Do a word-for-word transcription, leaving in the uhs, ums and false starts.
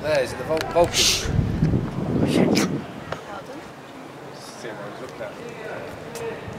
There, is it the vol voltage? Pardon? See what I was looking at.